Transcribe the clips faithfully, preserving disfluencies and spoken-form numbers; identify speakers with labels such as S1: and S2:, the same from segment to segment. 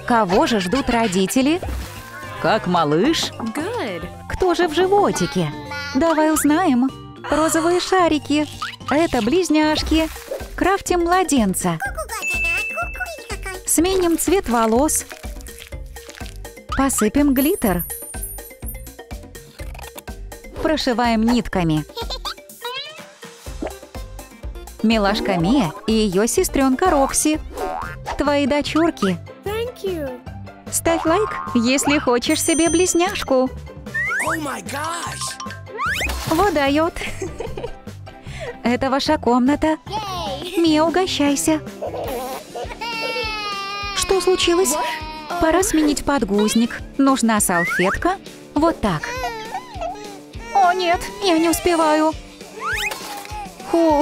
S1: Кого же ждут родители? Как малыш?
S2: Good.
S1: Кто же в животике? Давай узнаем. Розовые шарики. Это близняшки. Крафтим младенца. Сменим цвет волос. Посыпем глиттер. Прошиваем нитками. Милашка Мия и ее сестренка Рокси. Твои дочурки.
S2: Thank you.
S1: Ставь лайк, если хочешь себе близняшку.
S3: Oh my gosh!
S1: Вот дает. Это ваша комната. Мия, угощайся. Что случилось? Пора сменить подгузник. Нужна салфетка. Вот так. О, нет, я не успеваю. Хух.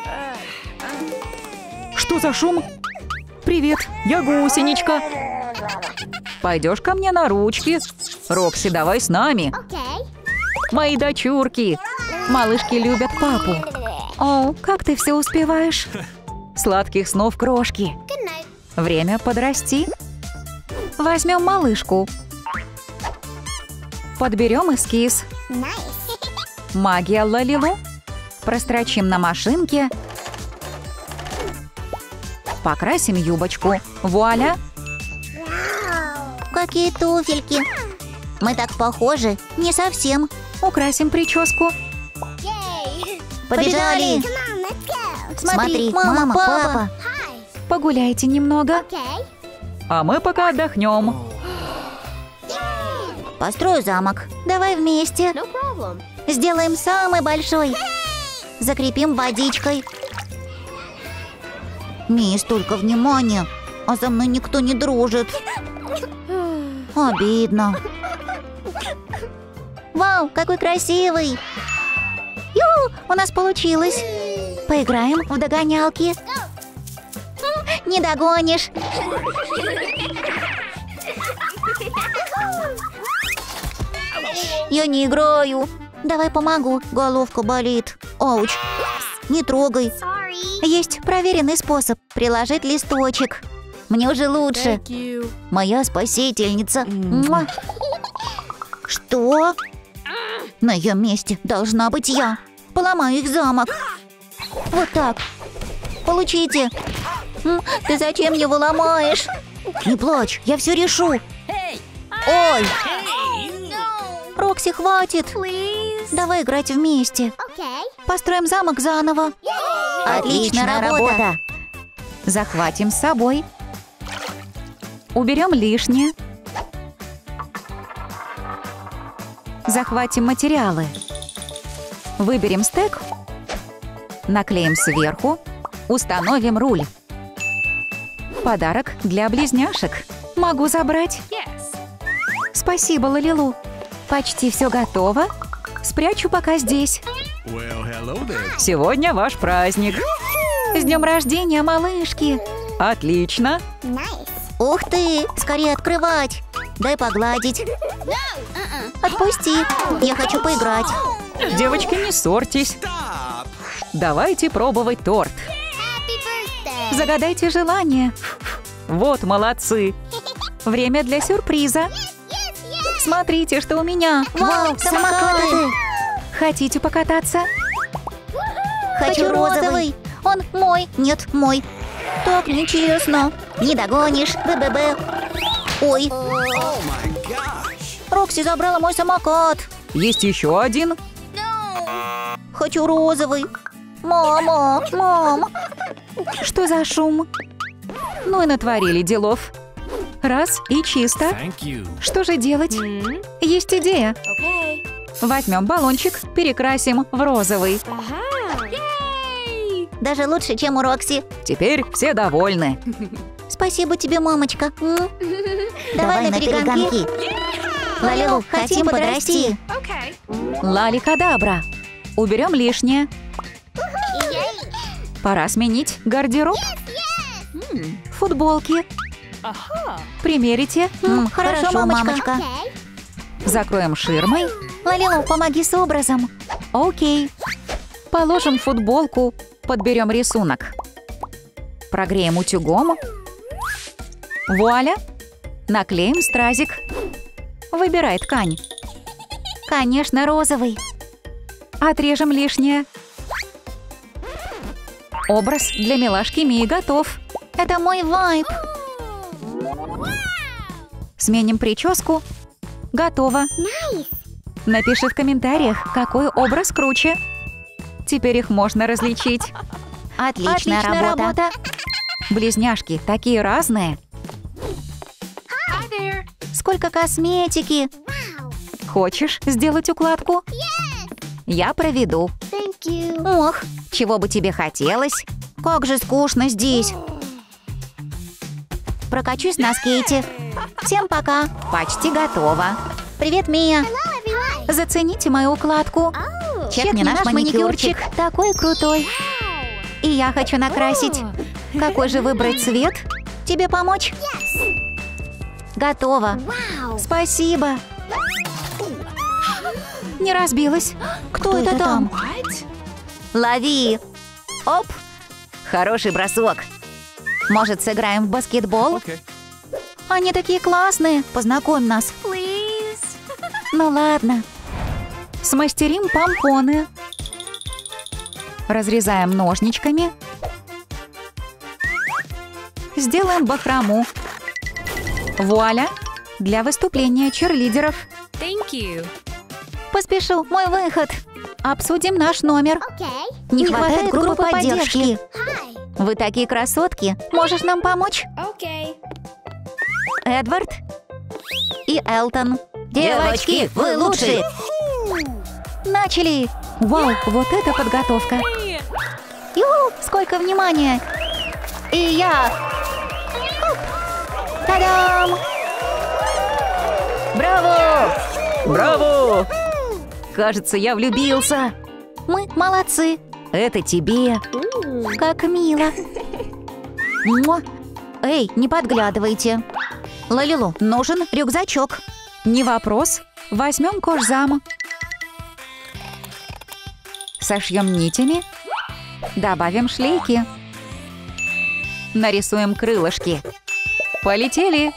S1: Что за шум? Привет, я гусеничка. Пойдешь ко мне на ручки? Рокси, давай с нами. Мои дочурки. Малышки любят папу. О, как ты все успеваешь? Сладких снов, крошки. Время подрасти. Возьмем малышку. Подберем эскиз. Магия Лалилу. Прострочим на машинке. Покрасим юбочку. Вуаля!
S4: Какие туфельки! Мы так похожи? Не совсем.
S1: Украсим прическу.
S4: Побежали! Смотри, мама, папа!
S1: Погуляйте немного. А мы пока отдохнем.
S4: Построю замок. Давай вместе.
S2: No problem.
S4: Сделаем самый большой. Закрепим водичкой. Мисс, столько внимания, а со мной никто не дружит. Обидно. Вау, какой красивый! Ю, у нас получилось. Поиграем в догонялки. Не догонишь. Я не играю. Давай помогу, головка болит. Ауч, не трогай. Есть проверенный способ приложить листочек. Мне уже лучше.
S2: Thank you.
S4: Моя спасительница. Муа. Что? На ее месте должна быть я. Поломаю их замок. Вот так. Получите. М, Ты зачем его ломаешь? Не плачь, я все решу. Ой! Рокси, хватит. Давай играть вместе. Построим замок заново. Отличная работа.
S1: Захватим с собой. Уберем лишнее. Захватим материалы. Выберем стек. Наклеим сверху. Установим руль. Подарок для близняшек. Могу забрать?
S2: Yes.
S1: Спасибо, Лалилу. Почти все готово. Спрячу пока здесь.
S3: Well, hello there.
S1: Сегодня ваш праздник. С днем рождения, малышки. Отлично.
S4: Ух ты, скорее открывать. Дай погладить. Отпусти, я хочу поиграть.
S1: Девочки, не ссорьтесь.
S3: Stop!
S1: Давайте пробовать торт. Загадайте желание. Вот молодцы. Время для сюрприза. Смотрите, что у меня.
S4: Вау, самокаты.
S1: Хотите покататься?
S4: Хочу розовый. Он мой. Нет, мой. Так нечестно. Не догонишь. Б-б-б. Ой,
S3: Oh my gosh!
S4: Рокси забрала мой самокат.
S1: Есть еще один.
S4: Хочу розовый. Мама, мам.
S1: Что за шум? Ну и натворили делов. Раз и чисто.
S3: Thank you.
S1: Что же делать? Есть идея.
S2: Okay.
S1: Возьмем баллончик, перекрасим в розовый.
S2: Aha. Yay!
S4: Даже лучше, чем у Рокси.
S1: Теперь все довольны.
S4: Спасибо тебе, мамочка. М? Давай на перегонки. Лалилу, хотим подрасти.
S2: Okay.
S1: Лали-кадабра. Уберем лишнее. Пора сменить гардероб. Футболки.
S2: Aha.
S1: Примерите.
S4: М, Хорошо, мамочка.
S1: Закроем ширмой.
S4: Лалилу, помоги с образом.
S1: Окей. Положим футболку. Подберем рисунок. Прогреем утюгом. Вуаля. Наклеим стразик. Выбирай ткань.
S4: Конечно, розовый.
S1: Отрежем лишнее. Образ для милашки Мии готов.
S4: Это мой вайб.
S1: Сменим прическу. Готово. Напиши в комментариях, какой образ круче. Теперь их можно различить.
S4: Отличная,
S1: Отличная
S4: работа.
S1: работа. Близняшки такие разные.
S4: Сколько косметики.
S1: Хочешь сделать укладку? Я проведу.
S4: Ох, чего бы тебе хотелось? Как же скучно здесь. Прокачусь на скейте. Всем пока.
S1: Почти готово.
S4: Привет, Мия.
S1: Зацените мою укладку.
S4: Чекни наш маникюрчик. Такой крутой.
S1: И я хочу накрасить. Какой же выбрать цвет?
S4: Тебе помочь? Готово.
S1: Спасибо. Не разбилась. Кто,
S4: Кто
S1: это
S4: это
S1: там?
S4: Лови.
S1: Оп.
S4: Хороший бросок. Может, сыграем в баскетбол?
S3: Okay.
S4: Они такие классные. Познакомь нас. Ну ладно.
S1: Смастерим помпоны. Разрезаем ножничками. Сделаем бахрому. Вуаля! Для выступления черлидеров.
S2: Thank you.
S4: Поспешу, мой выход.
S1: Обсудим наш номер.
S4: Не хватает группы поддержки.
S2: Hi.
S4: Вы такие красотки. Можешь нам помочь?
S2: Okay.
S4: Эдвард и Элтон. Девочки, вы лучшие. Начали.
S1: Вау, вот это подготовка.
S4: Юху, сколько внимания. И я. Хоп. Та-дам!
S1: Браво! Браво! Кажется, я влюбился.
S4: Мы молодцы.
S1: Это тебе.
S4: Как мило. Муа. Эй, не подглядывайте. Лалилу, нужен рюкзачок.
S1: Не вопрос. Возьмем кожзам. Сошьем нитями. Добавим шлейки. Нарисуем крылышки. Полетели.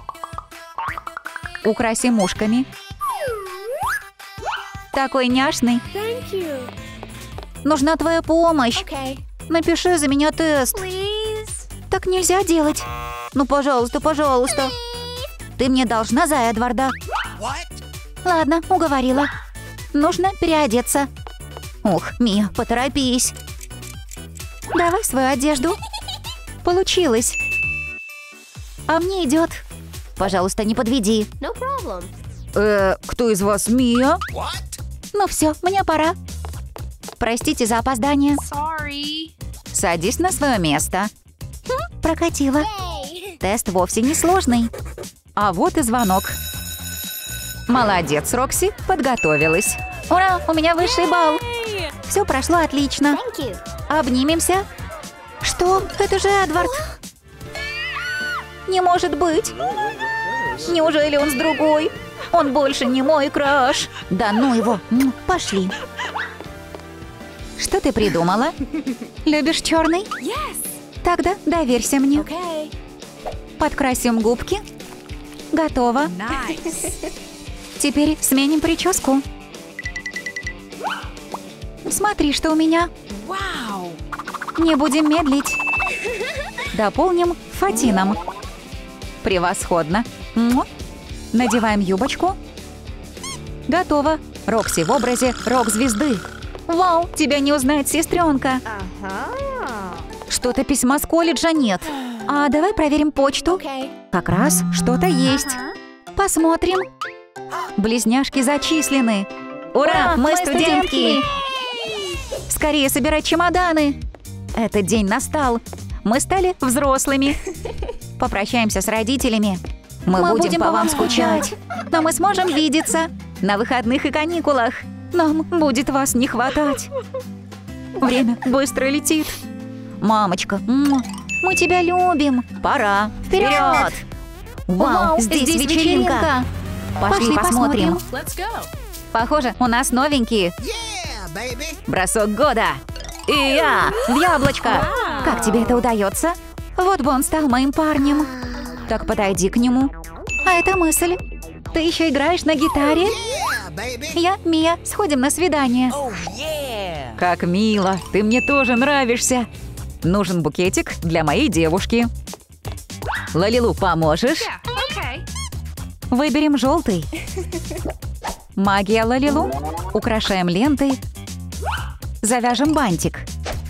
S1: Украсим ушками. Такой няшный.
S2: Thank you.
S4: Нужна твоя помощь.
S2: Okay.
S4: Напиши за меня тест.
S2: Please.
S4: Так нельзя делать. Ну, пожалуйста, пожалуйста. Ты мне должна за Эдварда.
S3: What?
S4: Ладно, уговорила. Нужно переодеться. Ух, Мия, поторопись.
S1: Давай свою одежду. Получилось.
S4: А мне идет. Пожалуйста, не подведи.
S2: No problem.
S1: Э, кто из вас Мия?
S3: What?
S4: Ну все, мне пора. Простите за опоздание.
S2: Sorry.
S1: Садись на свое место.
S4: Прокатила.
S2: Hey.
S4: Тест вовсе не сложный.
S1: А вот и звонок. Молодец, Рокси, подготовилась.
S4: Ура, у меня высший балл.
S2: Hey.
S4: Все прошло отлично.
S2: Thank you.
S4: Обнимемся. Что? Это же Эдвард. Не может быть. Неужели он с другой? Он больше не мой краш. Да ну его. М, Пошли.
S1: Что ты придумала? Любишь черный?
S2: Yes.
S1: Тогда доверься мне.
S2: Okay.
S1: Подкрасим губки. Готово.
S2: Nice.
S1: Теперь сменим прическу. Смотри, что у меня.
S2: Wow.
S1: Не будем медлить. Дополним фатином. Превосходно. Му. Надеваем юбочку. Готово. Рокси в образе рок-звезды. Вау, тебя не узнает сестренка.
S2: Uh-huh.
S1: Что-то письма с колледжа нет. А давай проверим почту.
S2: Okay.
S1: Как раз что-то есть. Посмотрим. Близняшки зачислены. Ура, мы студентки! Скорее собирать чемоданы. Этот день настал. Мы стали взрослыми. Попрощаемся с родителями. Мы,
S4: Мы
S1: будем,
S4: будем
S1: по вам скучать. Но мы сможем видеться на выходных и каникулах. Нам будет вас не хватать. Время быстро летит.
S4: Мамочка, м, мы тебя любим.
S1: Пора.
S4: Вперед!
S1: Вау, здесь, вечеринка.
S4: Пошли, посмотрим.
S2: Let's go.
S1: Похоже, у нас новенькие.
S3: Yeah, baby.
S1: Бросок года. И я в яблочко.
S2: Вау.
S1: Как тебе это удается? Вот бы он стал моим парнем. Так подойди к нему.
S4: А это мысль. Ты еще играешь на гитаре?
S3: Yeah, baby.
S4: Я, Мия, сходим на свидание.
S1: Как мило, ты мне тоже нравишься. Нужен букетик для моей девушки. Лалилу, поможешь?
S2: Yeah, okay.
S1: Выберем желтый. Магия Лалилу. Украшаем лентой. Завяжем бантик.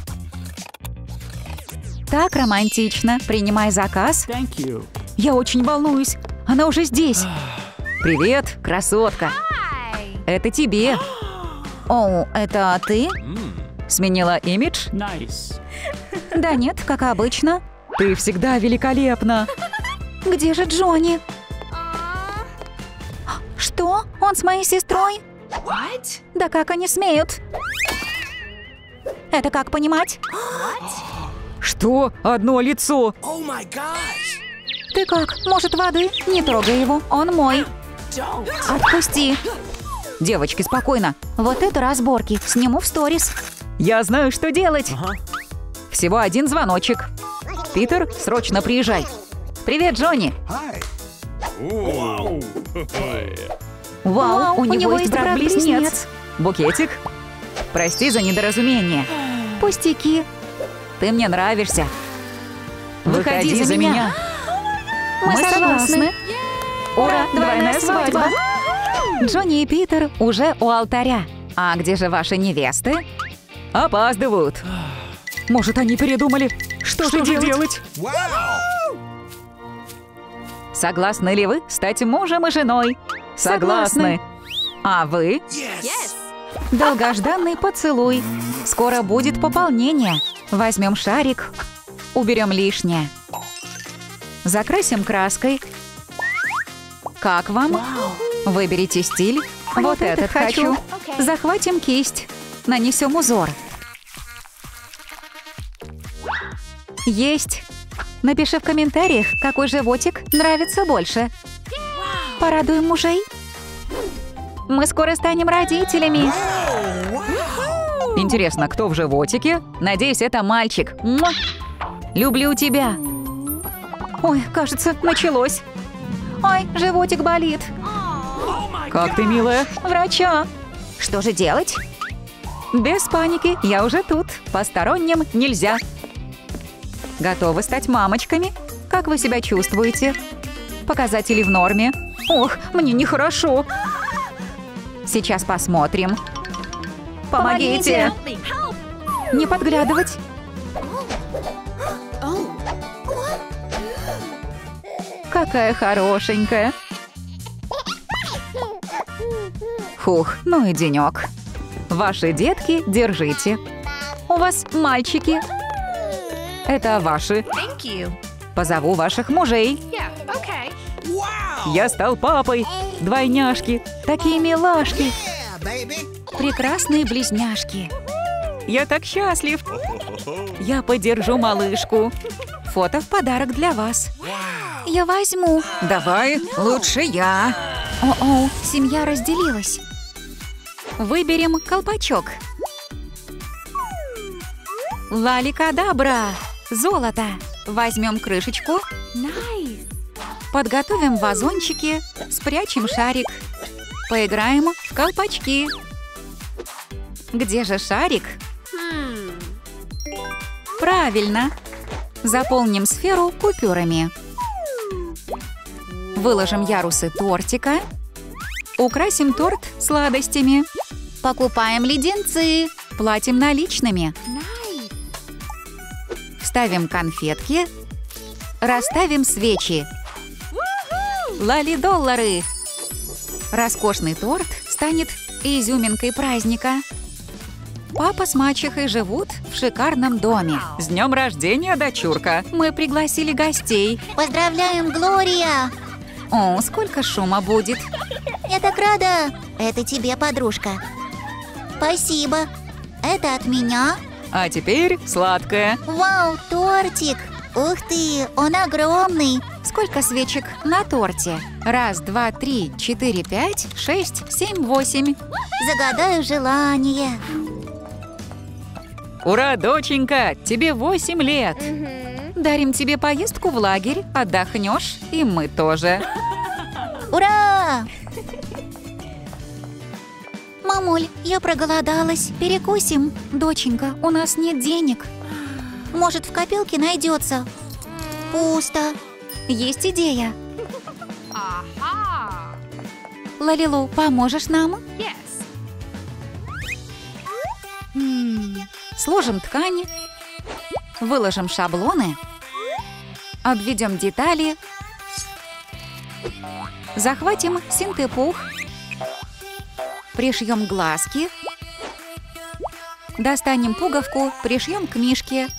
S1: Так романтично. Принимай заказ.
S5: Thank you.
S1: Я очень волнуюсь. Она уже здесь. Привет, красотка.
S2: Hi.
S1: Это тебе.
S4: О, это ты?
S1: Сменила имидж?
S5: Nice.
S4: Да нет, как обычно.
S1: Ты всегда великолепна.
S4: Где же Джонни? Что? Он с моей сестрой?
S2: What?
S4: Да как они смеют? Это как понимать?
S1: Что? Одно лицо.
S3: Oh my gosh.
S4: Ты как? Может, воды? Не трогай его, он мой.
S2: Don't.
S4: Отпусти.
S1: Девочки, спокойно.
S4: Вот это разборки. Сниму в сторис.
S1: Я знаю, что делать. Всего один звоночек. Питер, срочно приезжай. Привет, Джонни.
S3: Hi.
S1: Вау, у, него, есть
S4: брат-близнец.
S1: брат-близнец. Букетик. Прости за недоразумение.
S4: Пустяки.
S1: Ты мне нравишься. Выходи, за меня.
S4: Мы, согласны.
S1: Ура,
S4: двойная свадьба.
S1: Джонни и Питер уже у алтаря. А где же ваши невесты? Опаздывают. Может, они передумали? Что, же делать?
S3: Wow.
S1: Согласны ли вы стать мужем и женой?
S4: Согласны.
S1: А вы?
S3: Yes.
S2: Yes.
S1: Долгожданный поцелуй. Скоро будет пополнение. Возьмем шарик. Уберем лишнее. Закрасим краской. Как вам? Выберите стиль. Вот, этот хочу.
S2: Окей.
S1: Захватим кисть. Нанесем узор. Есть. Напиши в комментариях, какой животик нравится больше. Порадуем мужей. Мы скоро станем родителями. Интересно, кто в животике? Надеюсь, это мальчик. Муа! Люблю тебя. Ой, кажется, началось.
S4: Ой, животик болит.
S1: Как ты, милая?
S4: Врача. Что же делать?
S1: Без паники, я уже тут. Посторонним нельзя. Готовы стать мамочками? Как вы себя чувствуете? Показатели в норме. Ох, мне нехорошо. Сейчас посмотрим. Помогите!
S2: Help me. Help.
S1: Не подглядывать.
S2: Oh.
S1: Какая хорошенькая. Фух, ну и денек. Ваши детки держите. У вас мальчики. Это ваши.
S2: Thank you.
S1: Позову ваших мужей.
S2: Yeah. Okay.
S3: Wow.
S1: Я стал папой. Двойняшки. Такие милашки.
S3: Yeah, baby.
S1: Прекрасные близняшки. Я так счастлив. Я подержу малышку. Фото в подарок для вас.
S4: Я возьму.
S1: Давай, лучше я.
S4: О-о, семья разделилась.
S1: Выберем колпачок. Лаликадабра. Золото. Возьмем крышечку.
S2: Nice.
S1: Подготовим вазончики. Спрячем шарик. Поиграем в колпачки. Где же шарик?
S2: Hmm.
S1: Правильно. Заполним сферу купюрами. Выложим ярусы тортика. Украсим торт сладостями.
S4: Покупаем леденцы.
S1: Платим наличными.
S2: Nice.
S1: Вставим конфетки. Расставим свечи. Лали-доллары. Роскошный торт станет изюминкой праздника. Папа с мачехой живут в шикарном доме. С днем рождения, дочурка! Мы пригласили гостей.
S4: Поздравляем, Глория.
S1: О, сколько шума будет.
S4: Я так рада. Это тебе, подружка. Спасибо. Это от меня.
S1: А теперь сладкое.
S4: Вау, тортик. Ух ты, он огромный.
S1: Сколько свечек на торте? Раз, два, три, четыре, пять, шесть, семь, восемь.
S4: Загадаю желание.
S1: Ура, доченька, тебе восемь лет.
S2: Mm-hmm.
S1: Дарим тебе поездку в лагерь, отдохнешь, и мы тоже.
S4: Мамуль, я проголодалась. Перекусим.
S1: Доченька, у нас нет денег.
S4: Может, в копилке найдется? Пусто.
S1: Есть идея.
S2: Aha.
S1: Лалилу, поможешь нам?
S2: Yes.
S1: Сложим ткань, выложим шаблоны, обведем детали, захватим синтепух, пришьем глазки, достанем пуговку, пришьем к мишке.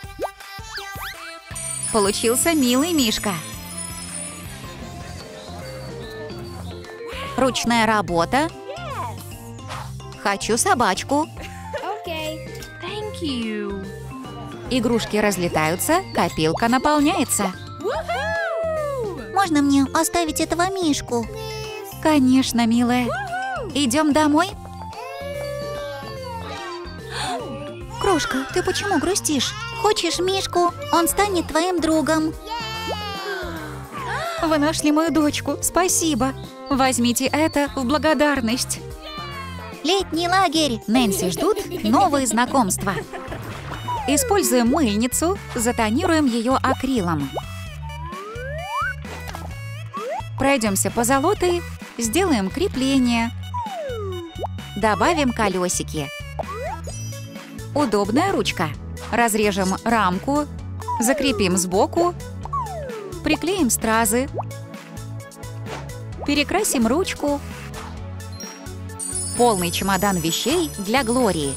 S1: Получился милый мишка. Ручная работа. Хочу собачку.
S2: Okay. Thank you.
S1: Игрушки разлетаются, копилка наполняется.
S4: Можно мне оставить этого мишку?
S1: Конечно, милая. Идем домой?
S4: Крошка, ты почему грустишь? Хочешь мишку? Он станет твоим другом.
S1: Вы нашли мою дочку. Спасибо. Возьмите это в благодарность.
S4: Летний лагерь.
S1: Нэнси ждут новые знакомства. Используем мыльницу, затонируем ее акрилом. Пройдемся по золотой, сделаем крепление. Добавим колесики. Удобная ручка. Разрежем рамку, закрепим сбоку, приклеим стразы, перекрасим ручку. Полный чемодан вещей для Глории.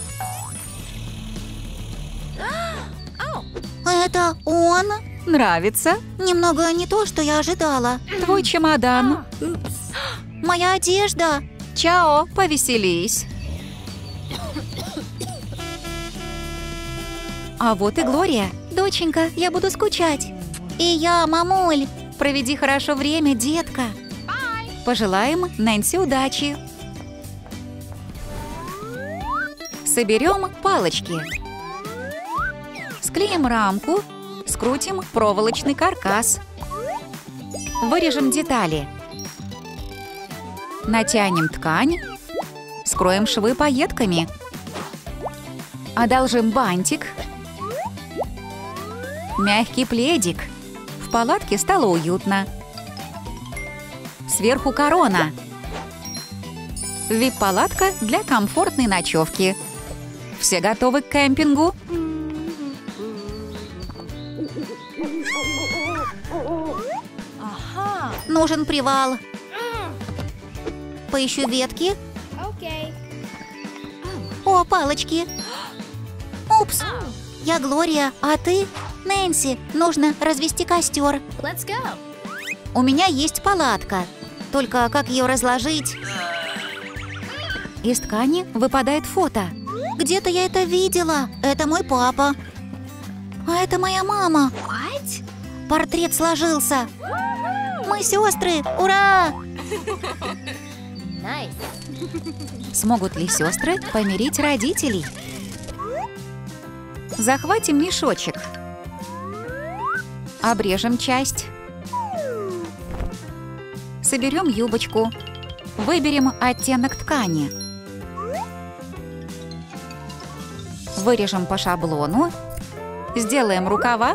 S4: Это он?
S1: Нравится?
S4: Немного не то, что я ожидала.
S1: Твой чемодан.
S4: Моя одежда.
S1: Чао, повеселись. А вот и Глория.
S4: Доченька, я буду скучать. И я, мамуль.
S1: Проведи хорошо время, детка. Пожелаем Нэнси удачи. Соберем палочки. Склеим рамку, скрутим проволочный каркас. Вырежем детали. Натянем ткань, скроем швы пайетками. Одолжим бантик. Мягкий пледик. В палатке стало уютно. Сверху корона. ви ай пи-палатка для комфортной ночевки. Все готовы к кемпингу?
S4: Нужен привал. Поищу ветки.
S2: Okay.
S4: О, палочки. Упс. Я Глория, а ты? Нэнси, нужно развести костер.
S2: Let's go.
S4: У меня есть палатка. Только как ее разложить?
S1: Из ткани выпадает фото.
S4: Где-то я это видела. Это мой папа. А это моя мама.
S2: What?
S4: Портрет сложился. Мы сестры. Ура!
S2: Nice.
S1: Смогут ли сестры помирить родителей? Захватим мешочек. Обрежем часть. Соберем юбочку. Выберем оттенок ткани. Вырежем по шаблону. Сделаем рукава.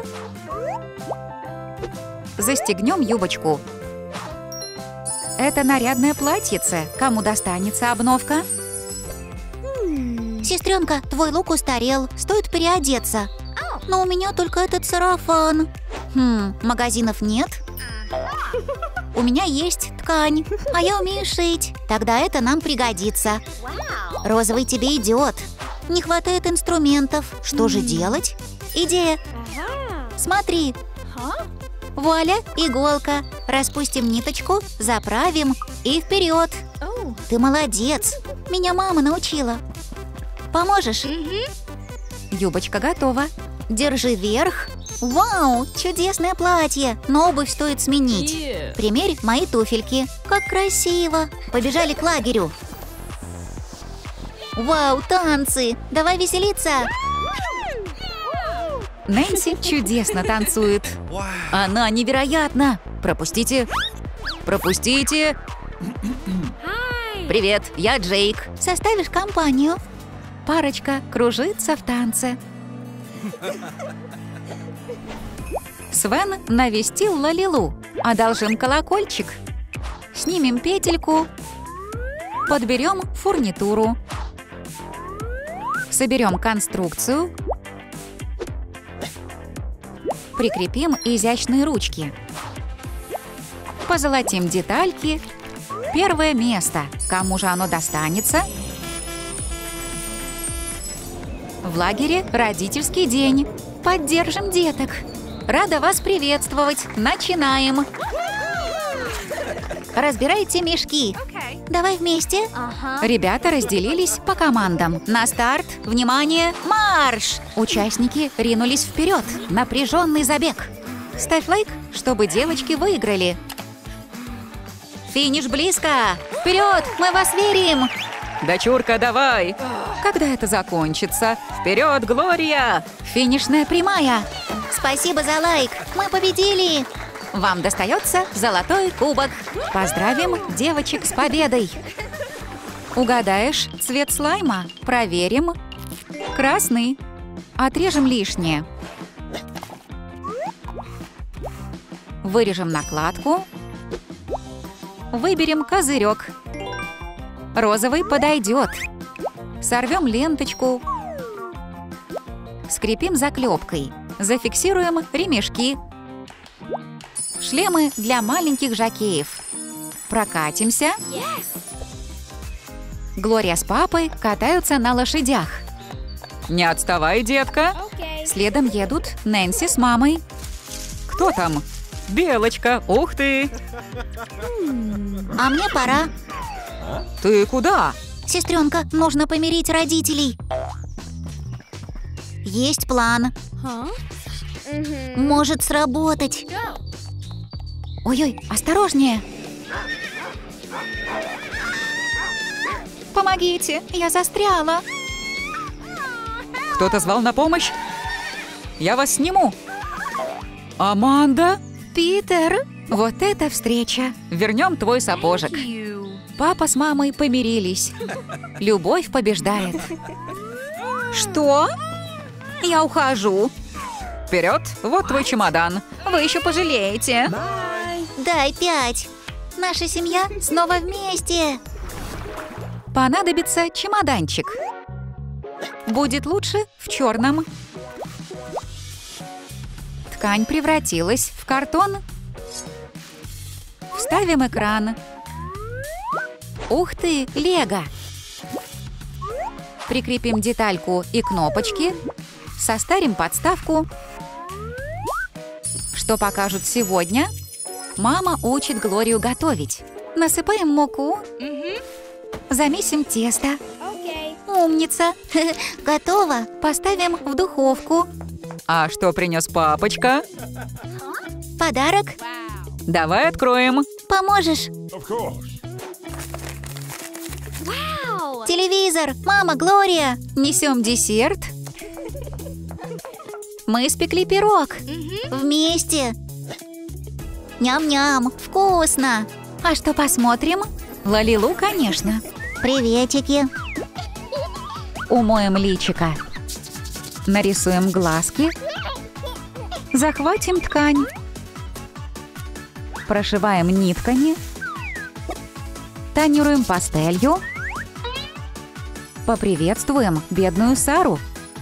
S1: Застегнем юбочку. Это нарядное платьице. Кому достанется обновка?
S4: Сестренка, твой лук устарел. Стоит переодеться. Но у меня только этот сарафан. Хм, магазинов нет? У меня есть ткань, а я умею шить. Тогда это нам пригодится.
S2: Wow.
S4: Розовый тебе идет. Не хватает инструментов. Что же делать? Идея.
S2: Aha.
S4: Смотри.
S2: Huh?
S4: Вуаля, иголка. Распустим ниточку, заправим и вперед.
S2: Oh.
S4: Ты молодец. Меня мама научила. Поможешь?
S2: Mm-hmm.
S1: Юбочка готова.
S4: Держи вверх. Вау, чудесное платье. Но обувь стоит сменить.
S2: Yeah.
S4: Примерь мои туфельки. Как красиво. Побежали к лагерю. Вау, танцы. Давай веселиться.
S1: Нэнси чудесно танцует.
S3: Wow.
S1: Она невероятна. Пропустите. Пропустите.
S2: Hi.
S1: Привет, я Джейк.
S4: Составишь компанию?
S1: Парочка кружится в танце. Свен навестил Лалилу. Одолжим колокольчик. Снимем петельку. Подберем фурнитуру. Соберем конструкцию. Прикрепим изящные ручки. Позолотим детальки. Первое место. Кому же оно достанется? В лагере родительский день. Поддержим деток. Рада вас приветствовать. Начинаем.
S4: Разбирайте мешки. Давай вместе.
S1: Ребята разделились по командам. На старт, внимание, марш! Участники ринулись вперед. Напряженный забег. Ставь лайк, чтобы девочки выиграли. Финиш близко. Вперед, мы вас верим. Дочурка, давай. Когда это закончится? Вперед, Глория! Финишная прямая.
S4: Спасибо за лайк. Мы победили.
S1: Вам достается золотой кубок. Поздравим девочек с победой. Угадаешь цвет слайма? Проверим. Красный. Отрежем лишнее. Вырежем накладку. Выберем козырек. Розовый подойдет. Сорвем ленточку. Скрепим заклепкой. Зафиксируем ремешки. Шлемы для маленьких жокеев. Прокатимся. Глория с папой катаются на лошадях. Не отставай, детка. Следом едут Нэнси с мамой. Кто там? Белочка. Ух ты!
S4: А мне пора.
S1: Ты куда?
S4: Сестренка, нужно помирить родителей. Есть план. Может сработать.
S1: Ой-ой, осторожнее. Помогите, я застряла. Кто-то звал на помощь? Я вас сниму. Аманда? Питер? Вот это встреча. Вернем твой сапожек. Папа с мамой помирились. Любовь побеждает. Что? Я ухожу. Вперед, вот твой чемодан. Вы еще пожалеете.
S4: Дай пять. Наша семья снова вместе.
S1: Понадобится чемоданчик. Будет лучше в черном. Ткань превратилась в картон. Вставим экран. Ух ты, лего! Прикрепим детальку и кнопочки. Состарим подставку. Что покажут сегодня? Мама учит Глорию готовить. Насыпаем муку. Замесим тесто.
S4: Умница. Готово.
S1: Поставим в духовку. А что принес папочка?
S4: Подарок.
S1: Давай откроем.
S4: Поможешь? Телевизор. Мама, Глория.
S1: Несем десерт. Мы испекли пирог.
S4: Вместе. Ням-ням. Вкусно.
S1: А что посмотрим? Лалилу, конечно.
S4: Приветики.
S1: Умоем личико. Нарисуем глазки. Захватим ткань. Прошиваем нитками. Тонируем пастелью. Поприветствуем бедную Сару.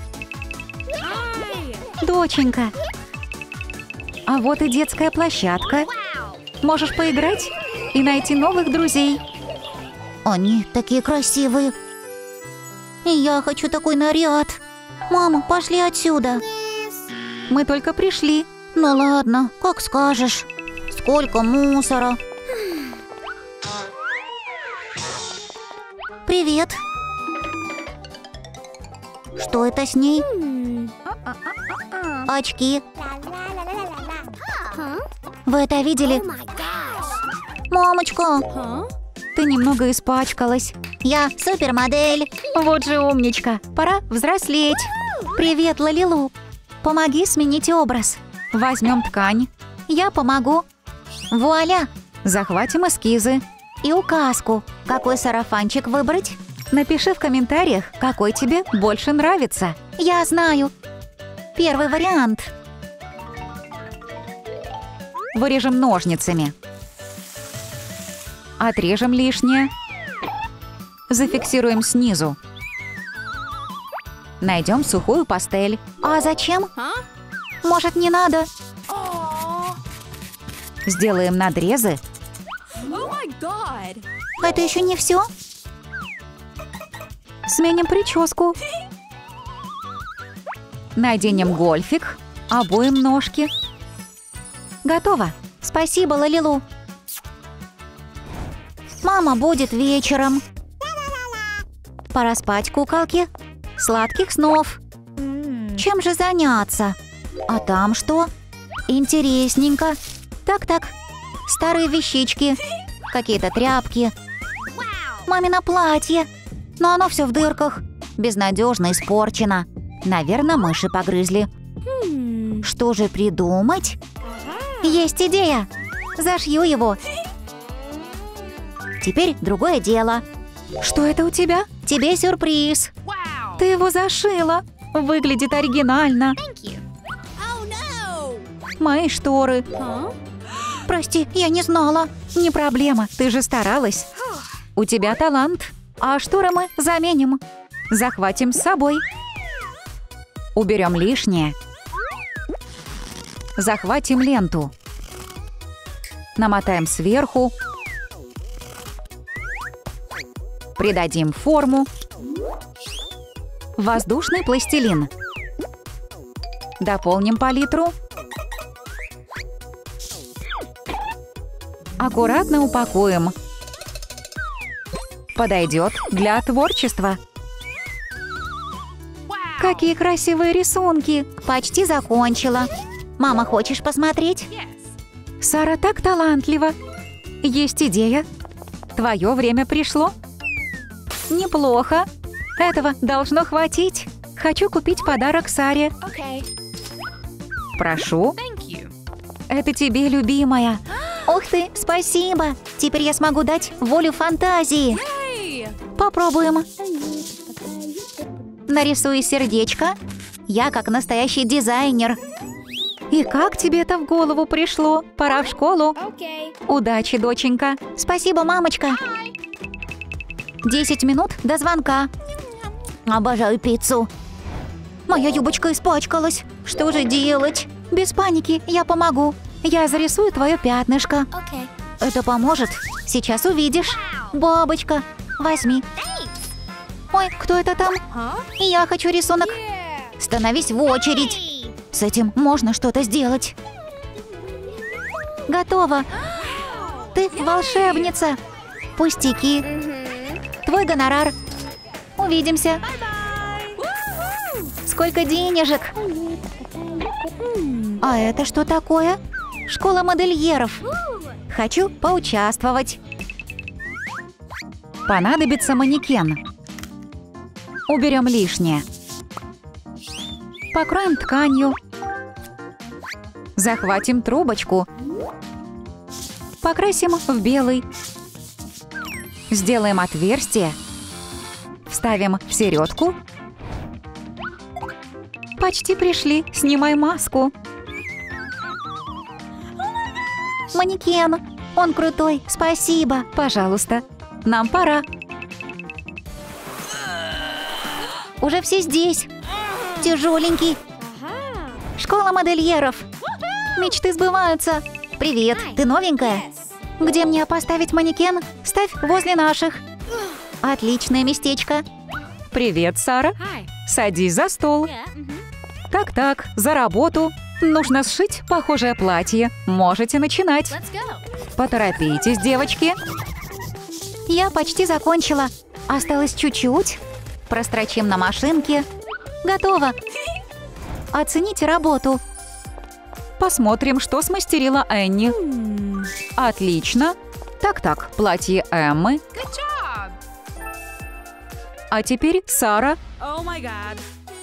S1: Доченька. А вот и детская площадка. Можешь поиграть и найти новых друзей.
S4: Они такие красивые. И я хочу такой наряд. Мама, пошли отсюда.
S1: Мы только пришли.
S4: Ну ладно, как скажешь. Сколько мусора. Привет. Что это с ней? Очки. Вы это видели? Мамочка.
S1: Ты немного испачкалась.
S4: Я супермодель.
S1: Вот же умничка. Пора взрослеть. Привет, Лалилу. Помоги сменить образ. Возьмем ткань.
S4: Я помогу. Вуаля.
S1: Захватим эскизы.
S4: и указку. Какой сарафанчик выбрать? Напиши в комментариях, какой тебе больше нравится. Я знаю. Первый вариант. Вырежем ножницами. Отрежем лишнее. Зафиксируем снизу. Найдем сухую пастель. А зачем? Может, не надо? Сделаем надрезы.
S2: Oh my God.
S4: Это еще не все. Сменим прическу. Наденем гольфик. Обуем ножки. Готово. Спасибо, Лалилу. Мама будет вечером. Пора спать, куколки. Сладких снов. Чем же заняться? А там что? Интересненько. Так-так. Старые вещички. Какие-то тряпки. Мамино платье. Но оно все в дырках. Безнадежно испорчено. Наверное, мыши погрызли. Что же придумать? Есть идея. Зашью его. Теперь другое дело. Что это у тебя? Тебе сюрприз. Ты его зашила. Выглядит оригинально.
S2: Oh no.
S4: Мои шторы.
S2: Huh?
S4: Прости, я не знала. Не проблема, ты же старалась. У тебя талант. А шторы мы заменим. Захватим с собой. Уберем лишнее. Захватим ленту. Намотаем сверху. Придадим форму. Воздушный пластилин. Дополним палитру. Аккуратно упакуем. Подойдет для творчества. Какие красивые рисунки! Почти закончила. Мама, хочешь посмотреть? Сара так талантлива. Есть идея. Твое время пришло. Неплохо. Этого должно хватить. Хочу купить подарок Саре.
S2: Okay.
S4: Прошу.
S2: Thank you.
S4: Это тебе, любимая. Ух ты, спасибо. Теперь я смогу дать волю фантазии.
S2: Hey.
S4: Попробуем. Нарисуй сердечко. Я как настоящий дизайнер. И как тебе это в голову пришло? Пора в школу.
S2: Okay.
S4: Удачи, доченька. Спасибо, мамочка. Десять минут до звонка. Обожаю пиццу. Моя юбочка испачкалась. Что же делать? Без паники, я помогу. Я зарисую твое пятнышко.
S2: Okay.
S4: Это поможет? Сейчас увидишь. Бабочка, возьми. Ой, кто это там?
S2: Huh?
S4: Я хочу рисунок.
S2: Yeah.
S4: Становись в очередь. С этим можно что-то сделать. Готово. Ты волшебница. Пустяки. Твой гонорар. Увидимся. Сколько денежек? А это что такое? Школа модельеров. Хочу поучаствовать. Понадобится манекен. Уберем лишнее. Покроем тканью. Захватим трубочку. Покрасим в белый. Сделаем отверстие. Вставим в середку. Почти пришли. Снимай маску. Манекен. Он крутой. Спасибо. Пожалуйста. Нам пора. Уже все здесь. Тяжеленький. Школа модельеров. Мечты сбываются. Привет. Ты новенькая? Где мне поставить манекен? Ставь возле наших. Отличное местечко. Привет, Сара.
S2: Hi.
S4: Садись за стол.
S2: Yeah. mhm.
S4: Так-так, за работу. Нужно сшить похожее платье. Можете начинать.
S2: Let's go.
S4: Поторопитесь, девочки. Я почти закончила. Осталось чуть-чуть. Прострочим на машинке. Готово. Оцените работу. Посмотрим, что смастерила Энни. Отлично. Так-так, платье Эммы.
S2: Good job.
S4: А теперь Сара.
S2: Oh my God.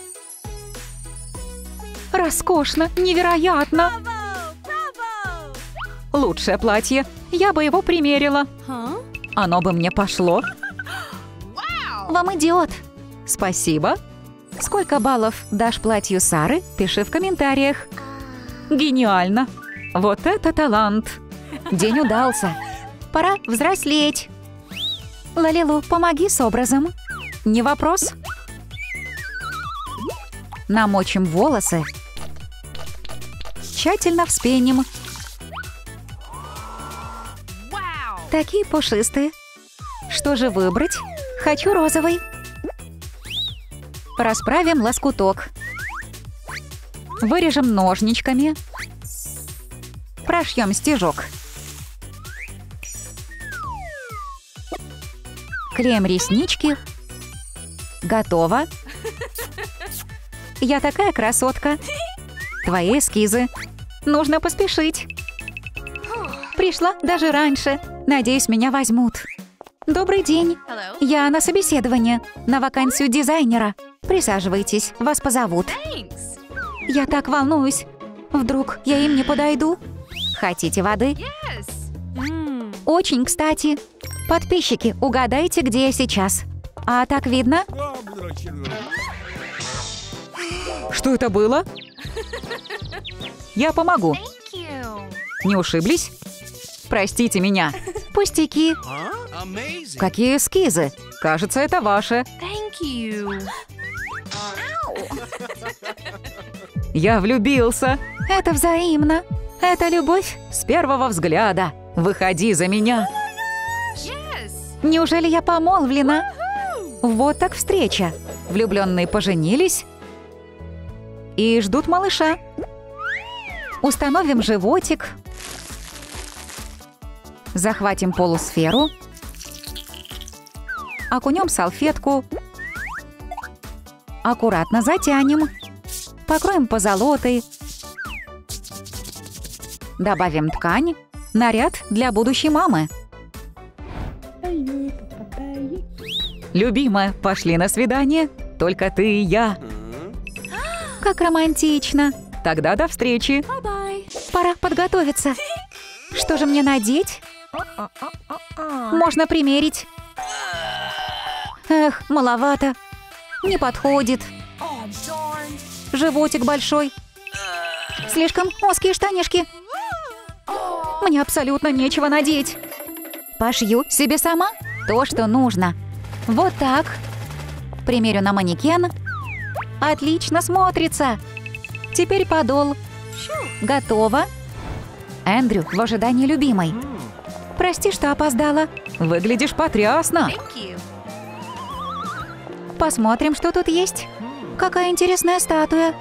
S4: Роскошно, невероятно.
S2: Bravo. Bravo.
S4: Лучшее платье. Я бы его примерила.
S2: Huh?
S1: Оно бы мне пошло.
S4: Вам идет.
S1: Спасибо. Сколько баллов дашь платью Сары? Пиши в комментариях. Гениально. Вот это талант. День удался.
S4: Пора взрослеть.
S1: Лалилу, помоги с образом. Не вопрос. Намочим волосы. Тщательно вспеним. Такие пушистые. Что же выбрать? Хочу розовый. Расправим лоскуток. Вырежем ножничками. Прошьем стежок. Клеим реснички. Готово. Я такая красотка. Твои эскизы. Нужно поспешить. Пришла даже раньше. Надеюсь, меня возьмут. Добрый день.
S2: Hello.
S1: Я на собеседование. На вакансию дизайнера. Присаживайтесь, вас позовут.
S2: Thanks.
S1: Я так волнуюсь. Вдруг я им не подойду? Хотите воды?
S2: Yes. Mm.
S1: Очень кстати. Подписчики, угадайте, где я сейчас. А так видно? Что это было? Я помогу.
S2: Thank you.
S1: Не ушиблись? Простите меня. Пустяки.
S3: Huh? Amazing.
S1: Какие эскизы? Кажется, это ваши.
S2: Thank you.
S1: Я влюбился. Это взаимно. Это любовь с первого взгляда. Выходи за меня.
S2: Yes.
S1: Неужели я помолвлена? Вот так встреча. Влюбленные поженились и ждут малыша. Установим животик. Захватим полусферу. Окунем салфетку. Аккуратно затянем. Покроем позолотой. Добавим ткань. Наряд для будущей мамы. Любимая, пошли на свидание. Только ты и я. Как романтично. Тогда до встречи.
S2: Bye-bye.
S1: Пора подготовиться. Что же мне надеть? Можно примерить. Эх, маловато. Не подходит.
S2: Oh, darn.
S1: Животик большой. Слишком узкие штанишки. Мне абсолютно нечего надеть. Пошью себе сама то, что нужно. Вот так. Примерю на манекен. Отлично смотрится. Теперь подол. Готово. Эндрю в ожидании любимой. Прости, что опоздала. Выглядишь потрясно.
S2: Thank you.
S1: Посмотрим, что тут есть. Какая интересная статуя.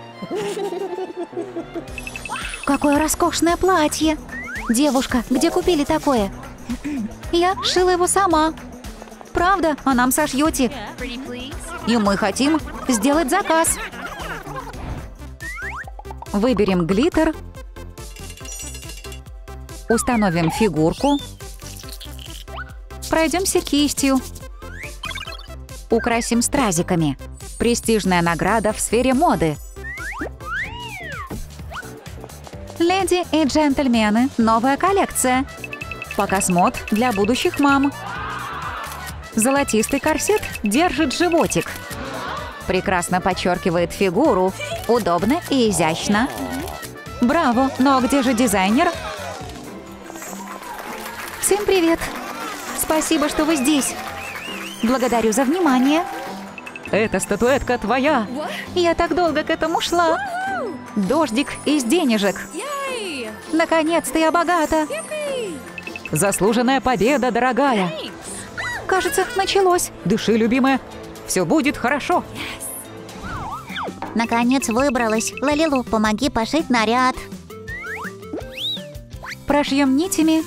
S1: Какое роскошное платье. Девушка, где купили такое? Я шила его сама. Правда? А нам сошьете?
S2: Pretty please.
S1: И мы хотим сделать заказ. Выберем глиттер. Установим фигурку. Пройдемся кистью. Украсим стразиками. Престижная награда в сфере моды. Леди и джентльмены, новая коллекция. Показ мод для будущих мам. Золотистый корсет держит животик. Прекрасно подчеркивает фигуру. Удобно и изящно. Браво! Но где же дизайнер? Всем привет! Спасибо, что вы здесь. Благодарю за внимание. Эта статуэтка твоя.
S2: What?
S1: Я так долго к этому шла. Дождик из денежек.
S2: Yay.
S1: Наконец-то я богата.
S2: Yippee.
S1: Заслуженная победа, дорогая.
S2: Thanks.
S1: Кажется, началось. Дыши, любимая. Все будет хорошо.
S4: Наконец выбралась. Лалилу, помоги пошить наряд.
S1: Прошьем нитями.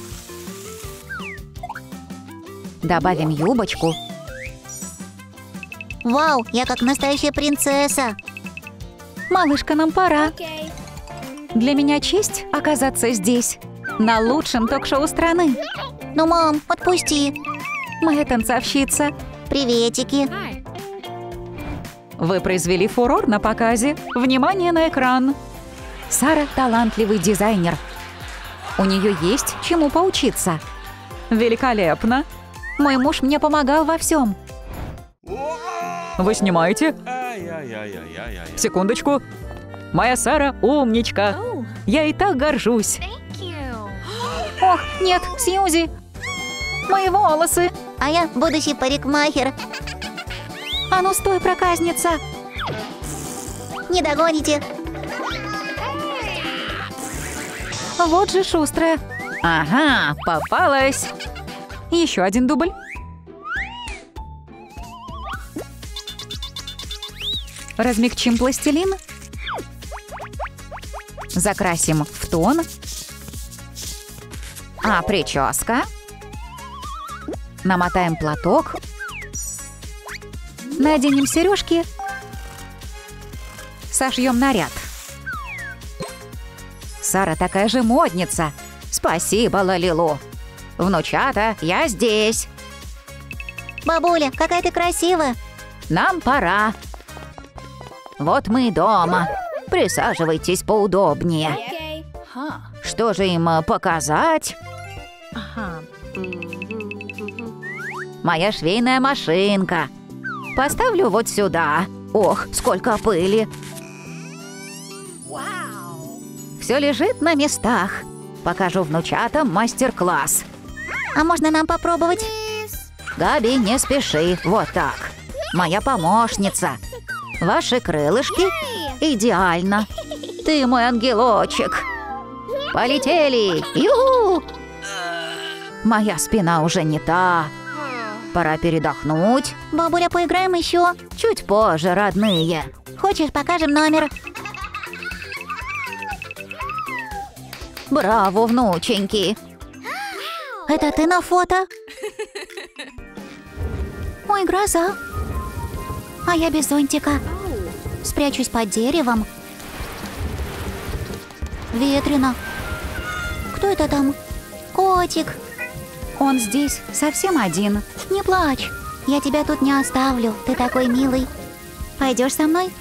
S1: Добавим юбочку.
S4: Вау, я как настоящая принцесса.
S1: Малышка, нам пора.
S2: Okay.
S1: Для меня честь оказаться здесь, на лучшем ток-шоу страны.
S4: Ну, мам, отпусти.
S1: Моя танцовщица.
S4: Приветики.
S2: Hi.
S1: Вы произвели фурор на показе. Внимание на экран. Сара – талантливый дизайнер. У нее есть чему поучиться. Великолепно. Мой муж мне помогал во всем. Вы снимаете? Секундочку. Моя Сара умничка.
S2: Oh,
S1: Я и так горжусь.
S2: thank you.
S1: Ох, нет, Сьюзи. Мои волосы.
S4: А я будущий парикмахер.
S1: А ну стой, проказница.
S4: Не догоните.
S1: Вот же шустрая. Ага, попалась. Еще один дубль. Размягчим пластилин. Закрасим в тон. А прическа? Намотаем платок. Наденем сережки. Сошьем наряд. Сара такая же модница. Спасибо, Лалилу. Внучата, я здесь.
S4: Бабуля, какая ты красивая.
S1: Нам пора. Вот мы и дома. Присаживайтесь поудобнее.
S2: Okay. Huh.
S1: Что же им э, показать?
S2: Uh-huh.
S1: Моя швейная машинка. Поставлю вот сюда. Ох, сколько пыли.
S2: Wow.
S1: Все лежит на местах. Покажу внучатам мастер-класс.
S4: А можно нам попробовать?
S1: Габи, не спеши. Вот так. Моя помощница. Ваши крылышки идеально. Ты мой ангелочек. Полетели. Ю-ху! Моя спина уже не та. Пора передохнуть.
S4: Бабуля, поиграем еще.
S1: Чуть позже, родные.
S4: Хочешь, покажем номер?
S1: Браво, внученьки.
S4: Это ты на фото? Ой, гроза. А я без зонтика. Спрячусь под деревом. Ветрено. Кто это там? Котик.
S1: Он здесь совсем один.
S4: Не плачь. Я тебя тут не оставлю. Ты такой милый. Пойдешь со мной?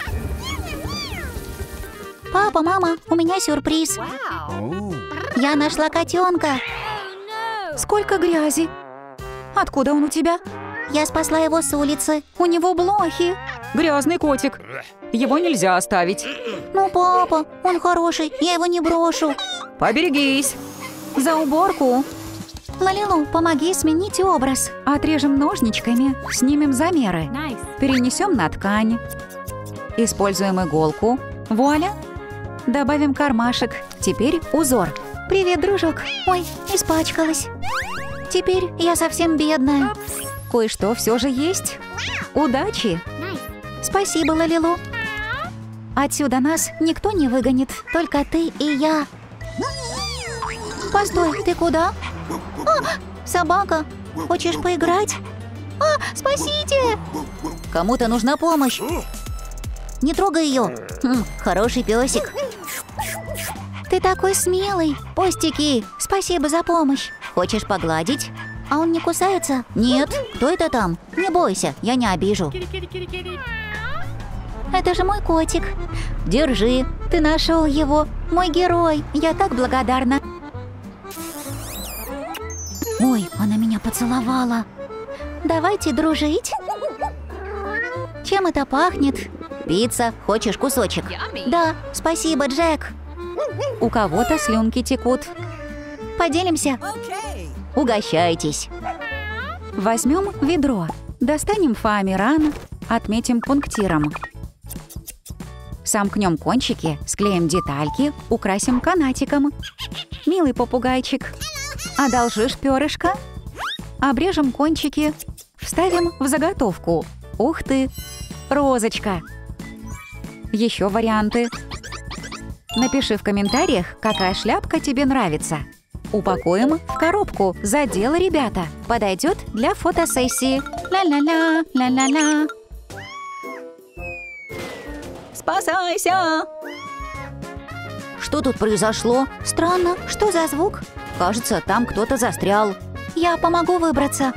S4: Папа, мама, у меня сюрприз.
S2: Wow.
S4: Я нашла котенка.
S1: Сколько грязи. Откуда он у тебя?
S4: Я спасла его с улицы.
S1: У него блохи. Грязный котик. Его нельзя оставить.
S4: Ну, папа, он хороший. Я его не брошу.
S1: Поберегись. За уборку.
S4: Лалилу, помоги сменить образ.
S1: Отрежем ножничками, снимем замеры.
S2: Nice.
S1: Перенесем на ткань. Используем иголку. Вуаля. Добавим кармашек. Теперь узор.
S4: Привет, дружок. Ой, испачкалась. Теперь я совсем бедная.
S1: Кое-что все же есть. Удачи.
S4: Спасибо, Лалилу. Отсюда нас никто не выгонит, только ты и я. Постой, ты куда? А, собака, хочешь поиграть? А, спасите!
S1: Кому-то нужна помощь.
S4: Не трогай ее. Хм, хороший песик. Ты такой смелый. Пустяки, спасибо за помощь. Хочешь погладить? А он не кусается? Нет. Кто это там? Не бойся, я не обижу.
S2: Kitty, kitty, kitty, kitty.
S4: Это же мой котик. Держи, ты нашел его. Мой герой. Я так благодарна. Ой, она меня поцеловала. Давайте дружить. Чем это пахнет? Пицца. Хочешь кусочек?
S2: Yummy.
S4: Да, спасибо, Джек.
S1: У кого-то слюнки текут.
S4: Поделимся.
S3: Okay.
S4: Угощайтесь.
S1: Возьмем ведро. Достанем фоамиран. Отметим пунктиром. Сомкнем кончики, склеим детальки, украсим канатиком. Милый попугайчик. Одолжишь перышко? Обрежем кончики. Вставим в заготовку. Ух ты! Розочка. Еще варианты. Напиши в комментариях, какая шляпка тебе нравится. Упакуем в коробку. За дело, ребята. Подойдет для фотосессии. Ля-ля-ля, ля-ля-ля. Спасайся!
S4: Что тут произошло? Странно. Что за звук?
S1: Кажется, там кто-то застрял.
S4: Я помогу выбраться.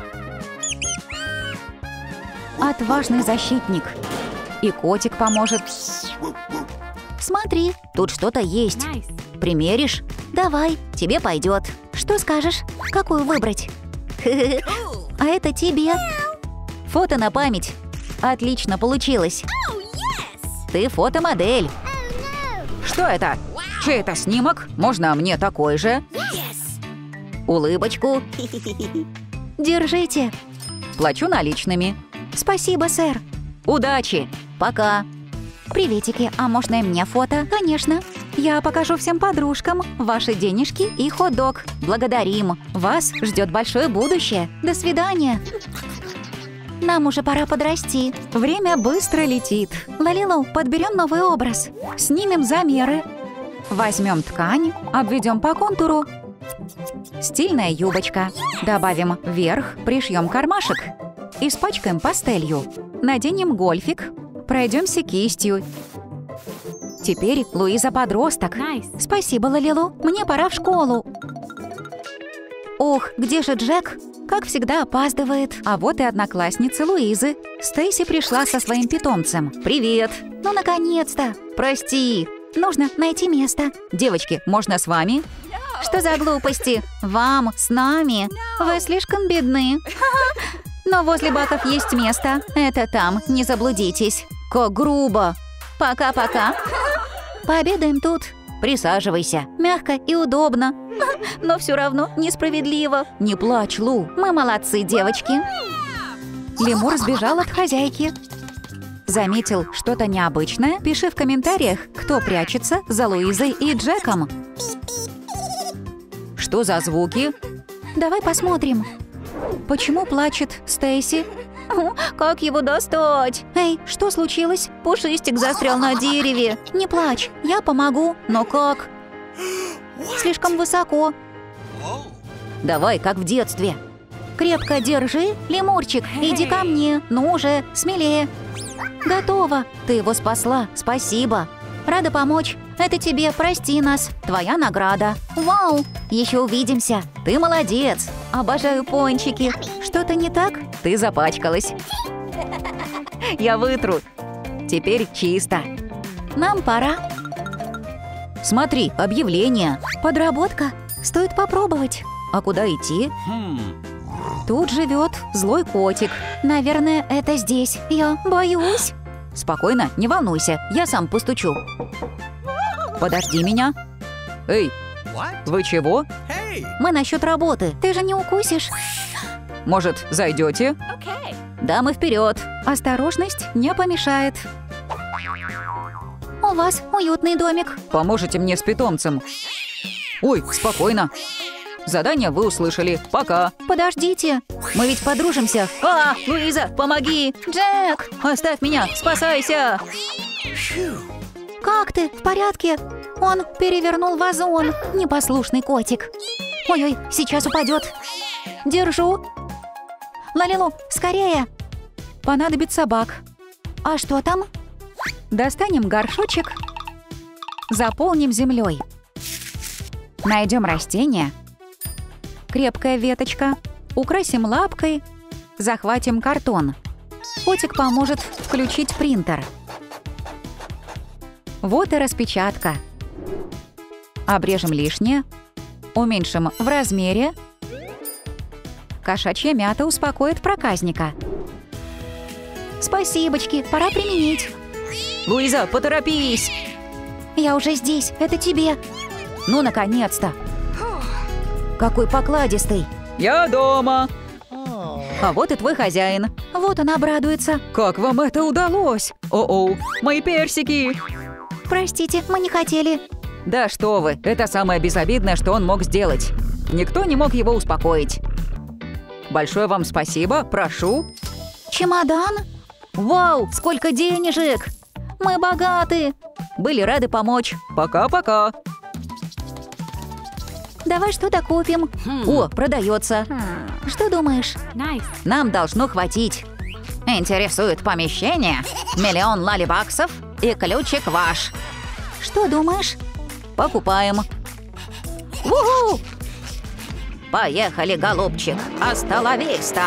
S1: Отважный защитник. И котик поможет.
S4: Смотри,
S1: Тут что-то есть.
S2: Nice.
S1: Примеришь?
S4: давай.
S1: Тебе пойдет.
S4: Что скажешь? Какую выбрать? а это тебе. Фото на память. Отлично получилось. Ты фотомодель.
S1: Что это? Чей это снимок? Можно мне такой же?
S4: Улыбочку. Держите.
S1: Плачу наличными.
S4: Спасибо, сэр.
S1: Удачи!
S4: Пока. Приветики, а можно и мне фото? Конечно. Я покажу всем подружкам ваши денежки и хот-дог. Благодарим. Вас ждет большое будущее. До свидания. Нам уже пора подрасти. Время быстро летит. Лалилу, подберем новый образ. Снимем замеры. Возьмем ткань, обведем по контуру. Стильная юбочка. Добавим вверх, пришьем кармашек. Испачкаем пастелью. Наденем гольфик. Пройдемся кистью. Теперь Луиза подросток.
S2: Nice.
S4: Спасибо, Лалилу. Мне пора в школу. Ох, где же Джек? Как всегда, опаздывает. А вот и одноклассница Луизы. Стейси пришла со своим питомцем. Привет. Ну, наконец-то. Прости. Нужно найти место.
S1: Девочки, можно с вами?
S4: Что за глупости? Вам, с нами. Вы слишком бедны. Но возле баков есть место. Это там, не заблудитесь. Как грубо. Пока-пока. Пообедаем тут. Присаживайся. Мягко и удобно. Но все равно несправедливо. Не плачь, Лу. Мы молодцы, девочки. Лемур сбежал от хозяйки. Заметил что-то необычное? Пиши в комментариях, кто прячется за Луизой и Джеком.
S1: Что за звуки?
S4: Давай посмотрим. Почему плачет Стейси? Как его достать? Эй, что случилось? Пушистик застрял на дереве. Не плачь, я помогу. Но как? Слишком высоко.
S1: Давай, как в детстве.
S4: Крепко держи, лемурчик. Иди ко мне. Ну уже, смелее. Готово. Ты его спасла. Спасибо. Рада помочь. Это тебе, прости нас. Твоя награда. Вау! Еще увидимся. Ты молодец. Обожаю пончики. Что-то не так?
S1: Ты запачкалась. Я вытру. Теперь чисто.
S4: Нам пора.
S1: Смотри, объявление.
S4: Подработка. Стоит попробовать.
S1: А куда идти?
S4: Тут живет злой котик. Наверное, это здесь. Я боюсь.
S1: Спокойно, не волнуйся. Я сам постучу. Подожди меня. Эй, вы чего?
S3: Hey!
S4: Мы насчет работы. Ты же не укусишь?
S1: Может, зайдете?
S2: Okay.
S1: Дамы вперед.
S4: Осторожность не помешает. У вас уютный домик.
S1: Поможете мне с питомцем? Ой, спокойно. Задание вы услышали. Пока.
S4: Подождите. Мы ведь подружимся.
S1: А, Луиза, помоги!
S4: Джек!
S1: Оставь меня, спасайся!
S4: Как ты? В порядке? Он перевернул вазон. Непослушный котик. Ой-ой, сейчас упадет. Держу. Лалилу, скорее. Понадобится бак. А что там? Достанем горшочек. Заполним землей. Найдем растение. Крепкая веточка. Украсим лапкой. Захватим картон. Котик поможет включить принтер. Вот и распечатка. Обрежем лишнее. Уменьшим в размере. Кошачья мята успокоит проказника. Спасибочки, пора применить.
S1: Луиза, поторопись!
S4: Я уже здесь, это тебе.
S1: Ну, наконец-то!
S4: Какой покладистый.
S1: Я дома! А вот и твой хозяин.
S4: Вот он обрадуется.
S1: Как вам это удалось? О-оу, мои персики!
S4: Простите, мы не хотели.
S1: Да что вы, это самое безобидное, что он мог сделать. Никто не мог его успокоить. Большое вам спасибо, прошу.
S4: Чемодан? Вау, сколько денежек! Мы богаты.
S1: Были рады помочь. Пока-пока.
S4: Давай что-то купим.
S1: О, продается.
S4: Что думаешь?
S2: Nice.
S1: Нам должно хватить.
S3: Интересует помещение? Миллион лалибаксов и ключик ваш.
S4: Что думаешь?
S1: Покупаем.
S3: Уху! Поехали, голубчик. Асталависта.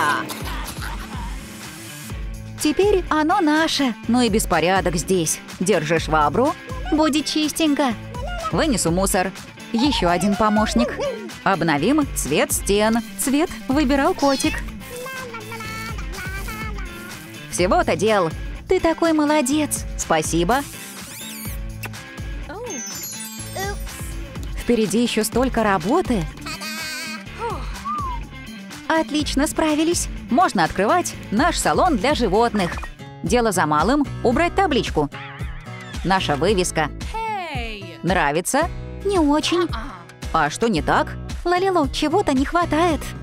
S4: Теперь оно наше.
S1: Ну и беспорядок здесь. Держи швабру.
S4: Будет чистенько.
S1: Вынесу мусор.
S4: Еще один помощник.
S1: Обновим цвет стен.
S4: Цвет выбирал котик.
S3: Всего-то дел.
S4: Ты такой молодец.
S3: Спасибо.
S4: Впереди еще столько работы. Отлично справились.
S3: Можно открывать наш салон для животных. Дело за малым – убрать табличку. Наша вывеска.
S2: Hey.
S3: Нравится?
S4: Не очень.
S3: А что не так?
S4: Лалилу, чего-то не хватает.